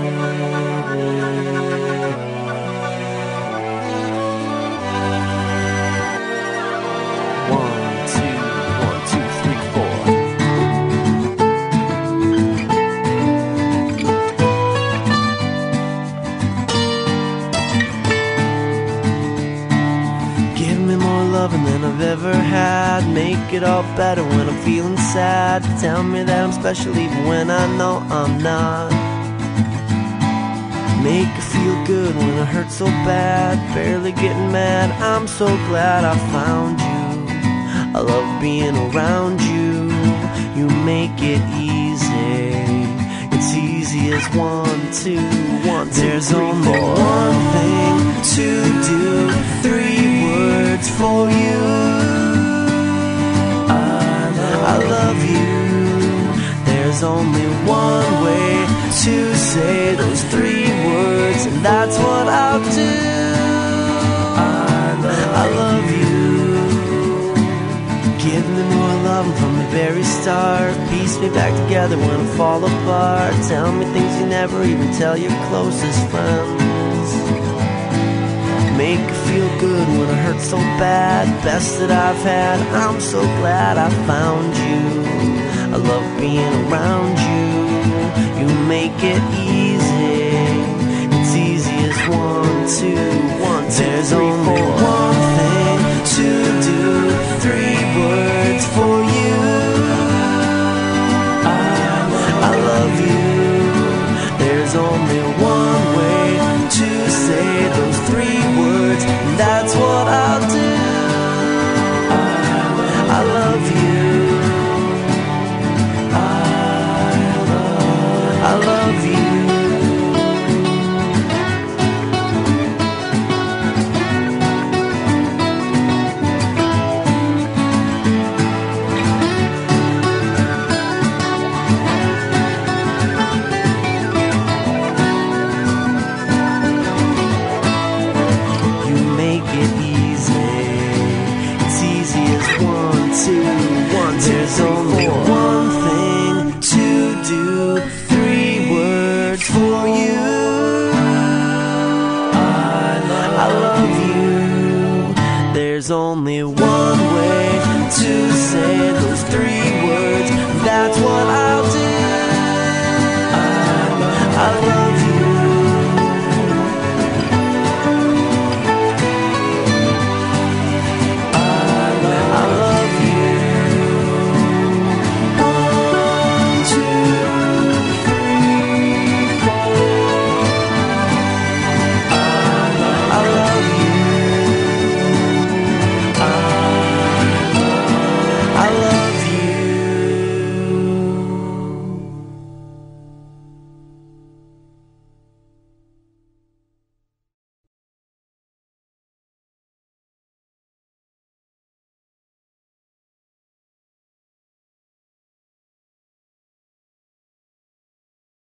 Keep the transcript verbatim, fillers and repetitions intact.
Than I've ever had. Make it all better when I'm feeling sad. Tell me that I'm special even when I know I'm not. Make it feel good when it hurts so bad. Barely getting mad, I'm so glad I found you. I love being around you. You make it easy. It's easy as one, two, one, two, There's three, only four. One thing to do. Three words for you. I love, I love you. There's only one way to say those three words, and that's what I'll do. I love, I love you. Give me more love from the very start. Piece me back together when I fall apart. Tell me things you never even tell your closest friends. Make it feel good when it hurts so bad. Best that I've had, I'm so glad I found you. I love being around you. You make it easy. It's easy as one, two, one, two, There's three, only four. One thing to do. Three words for you. I love, I love you. There's only one way to say those three words, and that's what I'll do. I, I love you. I love, I love you. There's only one thing to do. Three words for you. I love, I love you. There's only one way to say